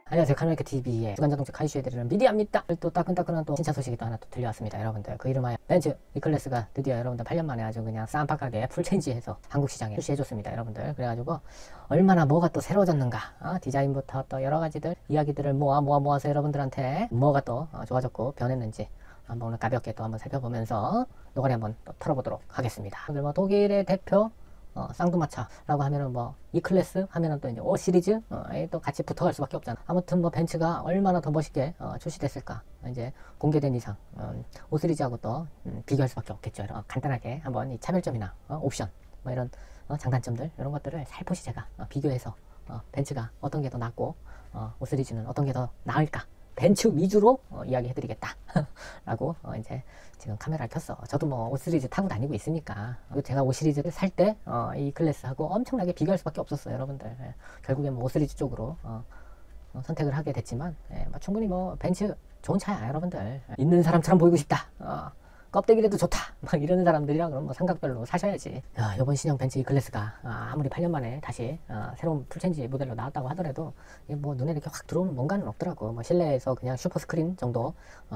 안녕하세요. 카노메이커 TV의 주간자동차 카이슈에 드리는 미디어입니다. 또 따끈따끈한 또 신차 소식이 또 하나 또 들려왔습니다. 여러분들 그 이름하여 벤츠 E클래스가 드디어 여러분들 8년 만에 아주 그냥 쌈박하게 풀체인지해서 한국 시장에 출시해줬습니다. 여러분들 그래가지고 얼마나 뭐가 또 새로워졌는가, 디자인부터 또 여러 가지들 이야기들을 모아서 여러분들한테 뭐가 또 좋아졌고 변했는지 한번 오늘 가볍게 또 한번 살펴보면서 노가리 한번 또 털어보도록 하겠습니다. 오늘 뭐 독일의 대표 쌍두마차라고 하면은 뭐 E클래스 하면은 또 이제 O 시리즈 또 같이 붙어갈 수밖에 없잖아. 아무튼 뭐 벤츠가 얼마나 더 멋있게 출시됐을까 이제 공개된 이상 O 시리즈하고 또 비교할 수밖에 없겠죠. 간단하게 한번 이 차별점이나 옵션 뭐 이런 장단점들 이런 것들을 살포시 제가 비교해서 벤츠가 어떤 게 더 낫고 O 시리즈는 어떤 게 더 나을까 벤츠 위주로 이야기해드리겠다 라고 이제 지금 카메라를 켰어. 저도 뭐 O 시리즈 타고 다니고 있으니까 제가 O 시리즈를 살 때 이 클래스하고 엄청나게 비교할 수밖에 없었어요. 여러분들 결국엔 뭐 O 시리즈 쪽으로 선택을 하게 됐지만 뭐 충분히 뭐 벤츠 좋은 차야. 여러분들 있는 사람처럼 보이고 싶다, 껍데기라도 좋다 막 이러는 사람들이랑 그럼 뭐 삼각별로 사셔야지. 이번 신형 벤츠 E클래스가 아무리 8년 만에 다시 새로운 풀체인지 모델로 나왔다고 하더라도 뭐 눈에 이렇게 확 들어오는 뭔가는 없더라고. 뭐 실내에서 그냥 슈퍼 스크린 정도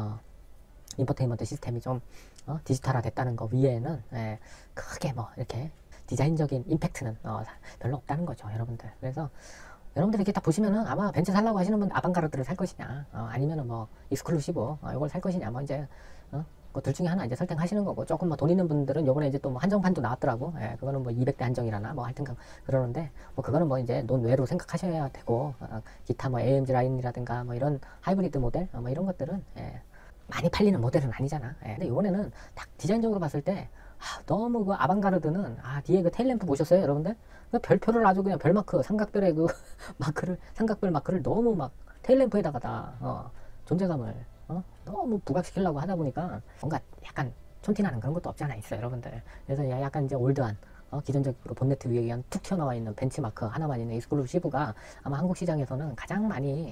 인포테인먼트 시스템이 좀 디지털화 됐다는 거 위에는 크게 뭐 이렇게 디자인적인 임팩트는 별로 없다는 거죠. 여러분들 그래서 여러분들 이렇게 딱 보시면은 아마 벤츠 살라고 하시는 분 아방가르드를 살 것이냐 아니면은 뭐 익스클루시브 이걸 살 것이냐 뭐 이제 그 둘 중에 하나 이제 선택하시는 거고, 조금 뭐 돈 있는 분들은 요번에 이제 또 뭐 한정판도 나왔더라고. 그거는 뭐 200대 한정이라나 뭐 하여튼 그러는데 뭐 그거는 뭐 이제 논외로 생각하셔야 되고, 기타 뭐 AMG 라인이라든가 뭐 이런 하이브리드 모델 뭐 이런 것들은 많이 팔리는 모델은 아니잖아. 근데 요번에는 딱 디자인적으로 봤을 때 너무 그 아방가르드는 뒤에 그 테일램프 보셨어요 여러분들? 그 별표를 아주 그냥 별마크 삼각별의 그 마크를 삼각별 마크를 너무 막 테일램프에다가 다 존재감을 너무 부각시키려고 하다 보니까 뭔가 약간 촌티나는 그런 것도 없지 않아 있어요 여러분들. 그래서 약간 이제 올드한 기존적으로 본네트 위에 그냥 툭 튀어나와 있는 벤츠 마크 하나만 있는 익스클루시브가 아마 한국 시장에서는 가장 많이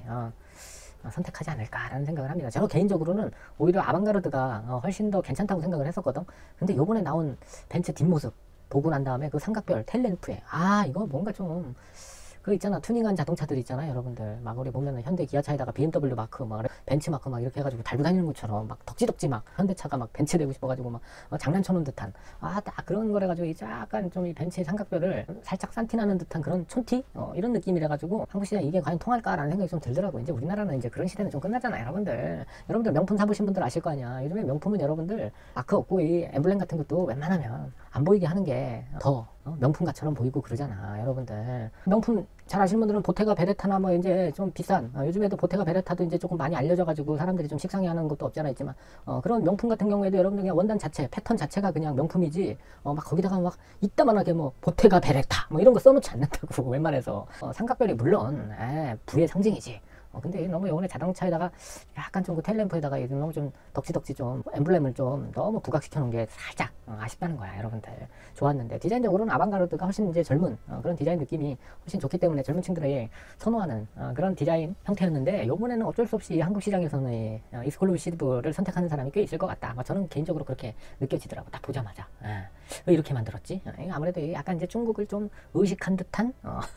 선택하지 않을까라는 생각을 합니다. 저 개인적으로는 오히려 아방가르드가 훨씬 더 괜찮다고 생각을 했었거든. 근데 요번에 나온 벤츠 뒷모습 보고 난 다음에 그 삼각별 텔램프에 이거 뭔가 좀 그 있잖아, 튜닝한 자동차들 있잖아요 여러분들. 막 우리 보면은 현대 기아차에다가 BMW 마크 막 벤츠 마크 막 이렇게 해가지고 달고 다니는 것처럼 막 덕지덕지 막 현대차가 막 벤츠 되고 싶어가지고 막 장난쳐놓은 듯한 딱 그런 거래가지고 약간 좀 이 벤츠의 삼각별을 살짝 산티나는 듯한 그런 촌티 이런 느낌이래가지고 한국 시장 이게 과연 통할까라는 생각이 좀 들더라고. 이제 우리나라는 이제 그런 시대는 좀 끝났잖아요 여러분들. 여러분들 명품 사보신 분들 아실 거 아니야. 요즘에 명품은 여러분들 마크 없고 이 엠블렘 같은 것도 웬만하면 안 보이게 하는 게 더 명품가처럼 보이고 그러잖아 여러분들. 명품 잘 아시는 분들은 보테가 베레타나 뭐 이제 좀 비싼 요즘에도 보테가 베레타도 이제 조금 많이 알려져가지고 사람들이 좀 식상해하는 것도 없지 않아 있지만 그런 명품 같은 경우에도 여러분들 그냥 원단 자체 패턴 자체가 그냥 명품이지 막 거기다가 막 이따만하게 뭐 보테가 베레타 뭐 이런 거 써놓지 않는다고 웬만해서. 삼각별이 물론 부의 상징이지. 근데 너무 요번에 자동차에다가 약간 좀 그 텔램프에다가 너무 좀 덕지덕지 좀 엠블렘을 좀 너무 부각시켜 놓은 게 살짝 아쉽다는 거야 여러분들. 좋았는데 디자인적으로는 아방가르드가 훨씬 이제 젊은 그런 디자인 느낌이 훨씬 좋기 때문에 젊은 층들이 선호하는 그런 디자인 형태였는데, 요번에는 어쩔 수 없이 한국 시장에서는 익스클루시브를 선택하는 사람이 꽤 있을 것 같다. 저는 개인적으로 그렇게 느껴지더라고 딱 보자마자. 왜 이렇게 만들었지? 아무래도 약간 이제 중국을 좀 의식한 듯한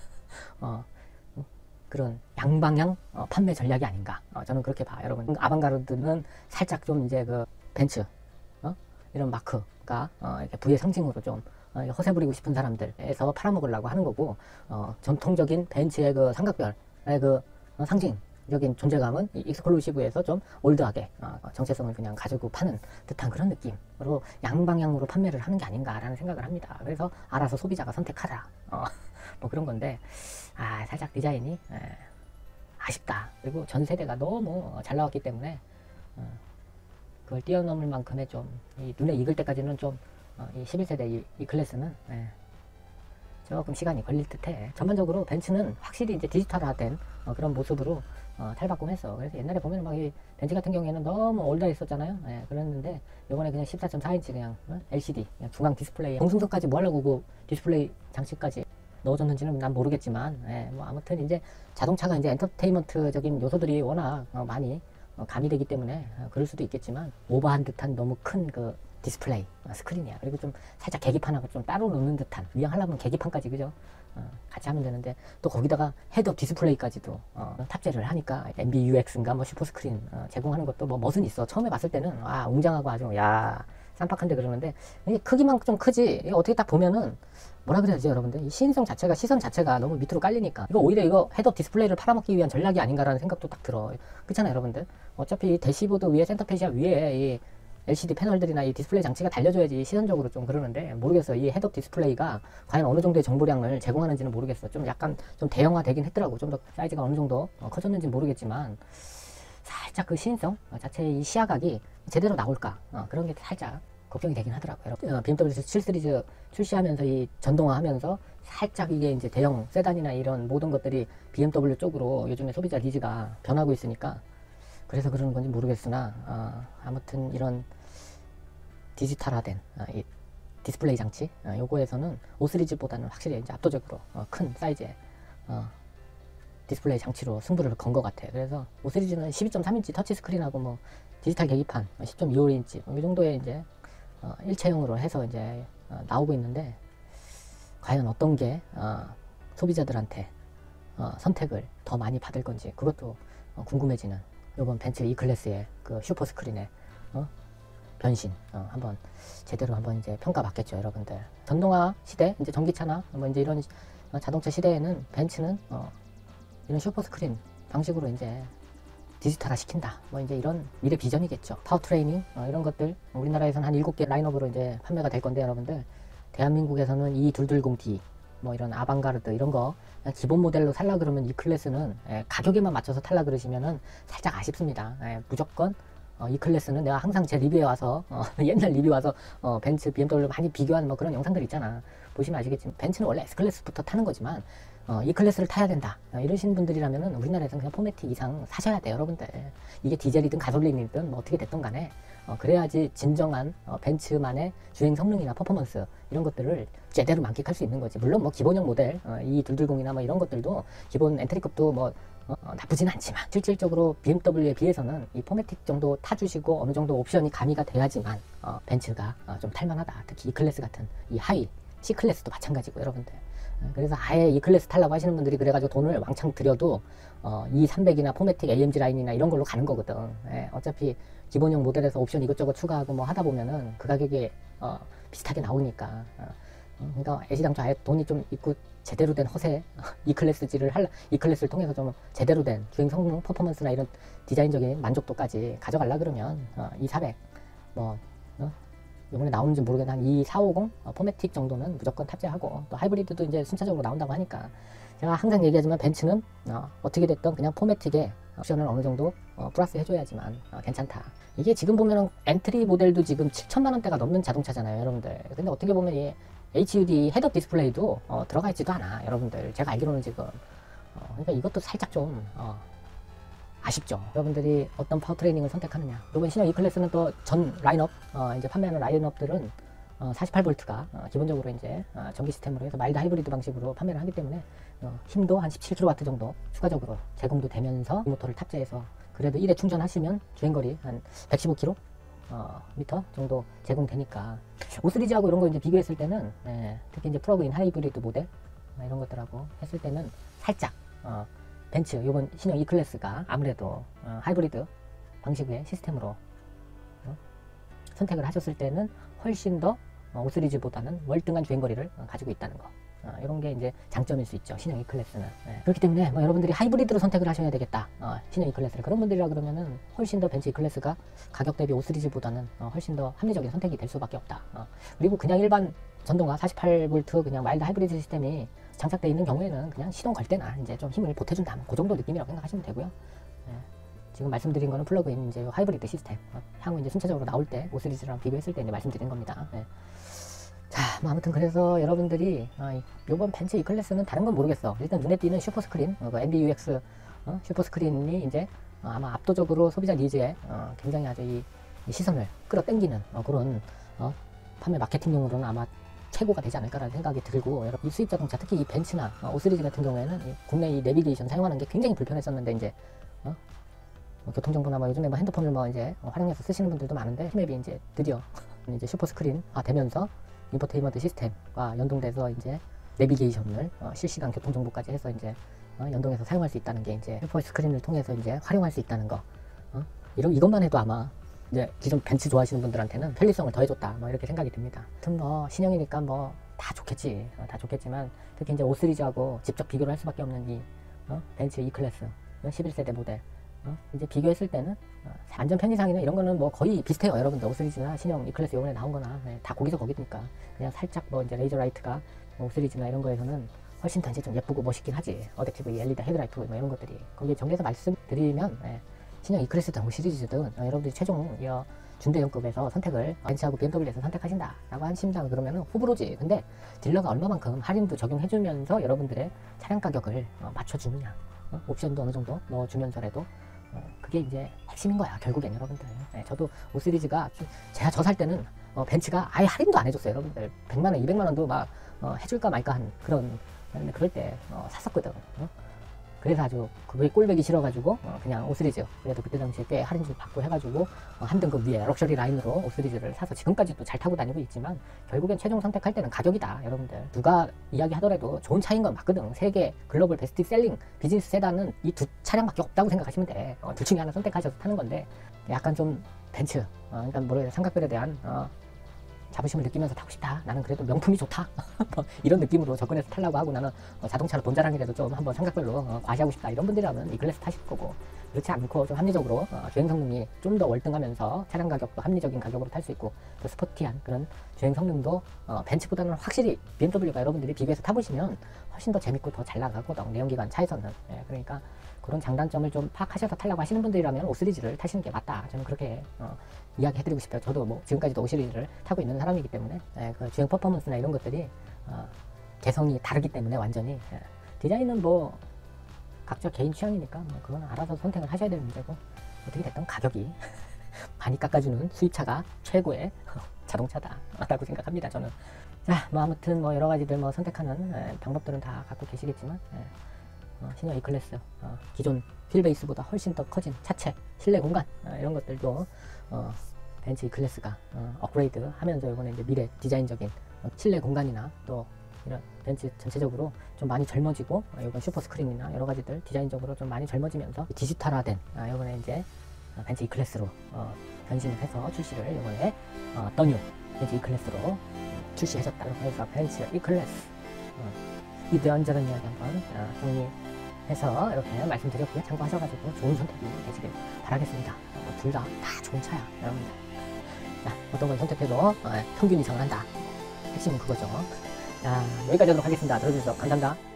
그런 양방향 판매 전략이 아닌가, 저는 그렇게 봐 여러분. 아방가르드는 살짝 좀 이제 그 벤츠 이런 마크가 이렇게 부의 상징으로 좀 허세 부리고 싶은 사람들에서 팔아먹으려고 하는 거고, 전통적인 벤츠의 그 삼각별의 그 상징적인 존재감은 이 익스클루시브에서 좀 올드하게 정체성을 그냥 가지고 파는 듯한 그런 느낌으로 양방향으로 판매를 하는 게 아닌가라는 생각을 합니다. 그래서 알아서 소비자가 선택하라 뭐 그런 건데, 살짝 디자인이 아쉽다. 그리고 전 세대가 너무 잘 나왔기 때문에 그걸 뛰어넘을 만큼의 좀 눈에 익을 때까지는 좀 이 11세대 이 클래스는 조금 시간이 걸릴 듯해. 전반적으로 벤츠는 확실히 이제 디지털화된 그런 모습으로 탈바꿈했어. 그래서 옛날에 보면 막 이 벤츠 같은 경우에는 너무 올드했었잖아요. 그랬는데 요번에 그냥 14.4인치 그냥 LCD 그냥 중앙 디스플레이, 동승석까지 뭐 하려고 그 디스플레이 장치까지 넣어줬는지는 난 모르겠지만, 뭐 아무튼 이제 자동차가 이제 엔터테인먼트적인 요소들이 워낙 많이 가미되기 때문에 그럴 수도 있겠지만, 오버한 듯한 너무 큰 그 디스플레이 스크린이야. 그리고 좀 살짝 계기판하고 좀 따로 놓는 듯한, 위양하려면 계기판까지, 그죠? 같이 하면 되는데, 또 거기다가 헤드업 디스플레이까지도 탑재를 하니까 MBUX인가 뭐 슈퍼스크린 제공하는 것도 뭐 멋은 있어. 처음에 봤을 때는 웅장하고 아주 야 쌈박한데 그러는데, 이게 크기만 좀 크지, 이게 어떻게 딱 보면은 뭐라 그래야 되지 여러분들, 이 시인성 자체가, 시선 자체가 너무 밑으로 깔리니까 이거 오히려 이거 헤드업 디스플레이를 팔아먹기 위한 전략이 아닌가라는 생각도 딱 들어. 그렇잖아요 여러분들. 어차피 대시보드 위에, 센터페시아 위에 이 LCD 패널들이나 이 디스플레이 장치가 달려줘야지 시선적으로 좀 그러는데, 모르겠어. 이 헤드업 디스플레이가 과연 어느 정도의 정보량을 제공하는지는 모르겠어. 좀 약간 좀 대형화 되긴 했더라고. 좀 더 사이즈가 어느 정도 커졌는지는 모르겠지만, 살짝 그 시인성 자체의 이 시야각이 제대로 나올까, 그런 게 살짝 걱정이 되긴 하더라고요. BMW 7 시리즈 출시하면서 이 전동화하면서 살짝 이게 이제 대형 세단이나 이런 모든 것들이 BMW 쪽으로 요즘에 소비자 니즈가 변하고 있으니까 그래서 그러는 건지 모르겠으나, 아무튼 이런 디지털화된 이 디스플레이 장치, 요거에서는 5 시리즈보다는 확실히 이제 압도적으로 큰 사이즈의 디스플레이 장치로 승부를 건 것 같아요. 그래서 5 시리즈는 12.3인치 터치 스크린하고 뭐 디지털 계기판 10.25인치 이 정도의 이제 일체형으로 해서 이제 나오고 있는데, 과연 어떤 게 소비자들한테 선택을 더 많이 받을 건지 그것도 궁금해지는 요번 벤츠 E클래스의 그 슈퍼 스크린의 변신, 한번 제대로 한번 이제 평가받겠죠 여러분들. 전동화 시대, 이제 전기차나 뭐 이제 이런 자동차 시대에는 벤츠는 이런 슈퍼 스크린 방식으로 이제 디지털화 시킨다, 뭐 이제 이런 미래 비전이겠죠. 파워트레이닝 이런 것들 우리나라에서는 한 7개 라인업으로 이제 판매가 될 건데, 여러분들 대한민국에서는 이 220D 뭐 이런 아방가르드 이런 거 그냥 기본 모델로 살라 그러면 이 클래스는 가격에만 맞춰서 탈라 그러시면은 살짝 아쉽습니다. 무조건 이 클래스는 내가 항상 제 리뷰에 와서 옛날 리뷰 와서 벤츠, BMW 많이 비교하는 뭐 그런 영상들 있잖아. 보시면 아시겠지만 벤츠는 원래 S클래스부터 타는 거지만 이 클래스를 타야 된다 이러시는 분들이라면은 우리나라에서는 그냥 포매틱 이상 사셔야 돼요 여러분들. 이게 디젤이든 가솔린이든 뭐 어떻게 됐든 간에 그래야지 진정한 벤츠만의 주행 성능이나 퍼포먼스 이런 것들을 제대로 만끽할 수 있는 거지. 물론 뭐 기본형 모델 이 220이나 뭐 이런 것들도 기본 엔트리급도 뭐 나쁘진 않지만, 실질적으로 BMW에 비해서는 이 포매틱 정도 타주시고 어느 정도 옵션이 가미가 돼야지만 벤츠가 좀 탈만하다. 특히 E클래스 같은 이 하위 C클래스도 마찬가지고 여러분들. 그래서 아예 E클래스 타려고 하시는 분들이 그래가지고 돈을 왕창 들여도 E300이나 포매틱 AMG 라인이나 이런 걸로 가는 거거든. 어차피 기본형 모델에서 옵션 이것저것 추가하고 뭐 하다 보면은 그 가격에 비슷하게 나오니까. 그러니까 애시당초 아예 돈이 좀 있고 제대로 된 허세 E클래스지를 E클래스를 통해서 좀 제대로 된 주행 성능, 퍼포먼스나 이런 디자인적인 만족도까지 가져가려 그러면 E400 뭐 이번에 나오는지 모르겠는데 한 E450 포매틱 정도는 무조건 탑재하고, 또 하이브리드도 이제 순차적으로 나온다고 하니까, 제가 항상 얘기하지만 벤츠는 어떻게 됐든 그냥 포매틱에 옵션을 어느 정도 플러스 해줘야지만 괜찮다. 이게 지금 보면은 엔트리 모델도 지금 7천만 원대가 넘는 자동차잖아요 여러분들. 근데 어떻게 보면 이 HUD 헤드업 디스플레이도 들어가 있지도 않아 여러분들. 제가 알기로는 지금 그러니까 이것도 살짝 좀 아쉽죠. 여러분들이 어떤 파워트레이닝을 선택하느냐. 이번 신형 E클래스는 또 전 라인업 이제 판매하는 라인업들은 48V가 기본적으로 이제 전기 시스템으로 해서 마일드 하이브리드 방식으로 판매를 하기 때문에 힘도 한 17kW 정도 추가적으로 제공도 되면서 이 모터를 탑재해서 그래도 1회 충전하시면 주행거리 한 115km 미터 정도 제공되니까 5 시리즈하고 이런 거 이제 비교했을 때는 특히 이제 플러그인 하이브리드 모델 이런 것들하고 했을 때는 살짝 벤츠 요번 신형 E클래스가 아무래도 하이브리드 방식의 시스템으로 선택을 하셨을 때는 훨씬 더 5 시리즈보다는 월등한 주행거리를 가지고 있다는 거. 이런 게 이제 장점일 수 있죠 신형 E클래스는. 그렇기 때문에 뭐 여러분들이 하이브리드로 선택을 하셔야 되겠다 신형 E클래스를, 그런 분들이라 그러면은 훨씬 더 벤츠 E클래스가 가격 대비 5 시리즈보다는 훨씬 더 합리적인 선택이 될 수밖에 없다. 그리고 그냥 일반 전동화 48V 그냥 마일드 하이브리드 시스템이 장착되어 있는 경우에는 그냥 시동 걸 때나 이제 좀 힘을 보태준다, 그 정도 느낌이라고 생각하시면 되고요. 지금 말씀드린 거는 플러그인 이제 하이브리드 시스템 향후 이제 순차적으로 나올 때 5 시리즈랑 비교했을 때 이제 말씀드린 겁니다. 자, 뭐 아무튼 그래서 여러분들이 요번 벤츠 E클래스는 다른 건 모르겠어. 일단 눈에 띄는 슈퍼스크린, MBUX 슈퍼스크린이 이제 아마 압도적으로 소비자 니즈에 굉장히 아주 이 시선을 끌어당기는 그런 판매 마케팅용으로는 아마 최고가 되지 않을까라는 생각이 들고, 이 수입 자동차 특히 이 벤츠나 5 시리즈 같은 경우에는 국내 이 내비게이션 사용하는 게 굉장히 불편했었는데 이제 뭐 교통정보나 뭐 요즘에 뭐 핸드폰을 뭐 이제 활용해서 쓰시는 분들도 많은데, 힘앱이 이제 드디어 이제 슈퍼 스크린 되면서 인포테인먼트 시스템과 연동돼서 이제 내비게이션을 실시간 교통 정보까지 해서 이제 연동해서 사용할 수 있다는 게 이제 슈퍼 스크린을 통해서 이제 활용할 수 있다는 거. 이것만 해도 아마 이제 기존 벤츠 좋아하시는 분들한테는 편리성을 더해줬다. 뭐 이렇게 생각이 듭니다. 아무튼 뭐 신형이니까 뭐 다 좋겠지. 다 좋겠지만 특히 이제 5 시리즈하고 직접 비교를 할 수밖에 없는 이 벤츠 E클래스 11세대 모델. 이제 비교했을 때는 안전 편의상이나 이런 거는 뭐 거의 비슷해요. 여러분들 5 시리즈나 신형 E클래스 요번에 나온 거나 다 거기서 거기니까 그냥 살짝 뭐 이제 레이저 라이트가 5 시리즈나 이런 거에서는 훨씬 더 이제 좀 예쁘고 멋있긴 하지. 어댑티브 LED 헤드라이트 뭐 이런 것들이 거기에 정리해서 말씀드리면 신형 E클래스든 5 시리즈든 여러분들이 최종 준대형급에서 선택을 벤츠하고 BMW에서 선택하신다라고 하신다 그러면은 호불호지. 근데 딜러가 얼마만큼 할인도 적용해주면서 여러분들의 차량 가격을 맞춰주느냐, 옵션도 어느 정도 넣어주면서라도 그게 이제 핵심인 거야 결국엔 여러분들. 저도 5 시리즈가 제가 저 살 때는 벤츠가 아예 할인도 안 해줬어요 여러분들. 100만원 200만원도 막 해줄까 말까 한 그럴 때 샀었거든. 그래서 아주 그게 꼴보기 싫어가지고 그냥 5 시리즈, 그래도 그때 당시에 꽤 할인도 받고 해가지고 한 등급 위에 럭셔리 라인으로 5 시리즈를 사서 지금까지도 잘 타고 다니고 있지만 결국엔 최종 선택할 때는 가격이다 여러분들. 누가 이야기하더라도 좋은 차인 건 맞거든. 세계 글로벌 베스트 셀링 비즈니스 세단은 이 두 차량밖에 없다고 생각하시면 돼. 둘 중에 하나 선택하셔서 타는 건데 약간 좀 벤츠, 그러니까 뭐라 해야 돼, 삼각별에 대한 자부심을 느끼면서 타고 싶다. 나는 그래도 명품이 좋다. 뭐 이런 느낌으로 접근해서 타려고 하고, 나는 자동차로 돈 자랑이라도 좀 한번 삼각별로 과시하고 싶다. 이런 분들이라면 E클래스 타실 거고, 그렇지 않고 좀 합리적으로 주행 성능이 좀 더 월등하면서 차량 가격도 합리적인 가격으로 탈 수 있고 또 스포티한 그런 주행 성능도 벤츠보다는 확실히 BMW가 여러분들이 비교해서 타보시면 훨씬 더 재밌고 더 잘 나가고 내연기관 차에서는. 그러니까 그런 장단점을 좀 파악하셔서 타려고 하시는 분들이라면 5 시리즈를 타시는 게 맞다. 저는 그렇게 이야기해드리고 싶어요. 저도 뭐 지금까지도 5 시리즈를 타고 있는 사람이기 때문에 그 주행 퍼포먼스나 이런 것들이 개성이 다르기 때문에 완전히. 디자인은 뭐 각자 개인 취향이니까 뭐 그건 알아서 선택을 하셔야 될 문제고, 어떻게 됐든 가격이 많이 깎아주는 수입차가 최고의 자동차다라고 생각합니다 저는. 자, 뭐 아무튼 뭐 여러 가지들 뭐 선택하는 방법들은 다 갖고 계시겠지만, 신형 E클래스 기존 휠베이스보다 훨씬 더 커진 차체, 실내 공간 이런 것들도 벤츠 E클래스가 업그레이드 하면서 이번에 이제 미래 디자인적인 실내 공간이나 또 이런 벤츠 전체적으로 좀 많이 젊어지고, 이번 슈퍼 스크린이나 여러 가지들 디자인적으로 좀 많이 젊어지면서 디지털화된 이번에 이제 벤츠 E클래스로 변신을 해서 출시를 이번에 더 뉴 벤츠 E클래스로 출시하셨다고 해서 벤츠 E클래스 이런저런 이야기 한번 정리해서 이렇게 말씀드렸고요. 참고하셔가지고 좋은 선택이 되시길 바라겠습니다. 둘 다 좋은 차야 여러분들. 자, 어떤 걸 선택해도 평균 이상을 한다. 핵심은 그거죠. 자, 여기까지 하도록 하겠습니다. 들어주셔서 감사합니다.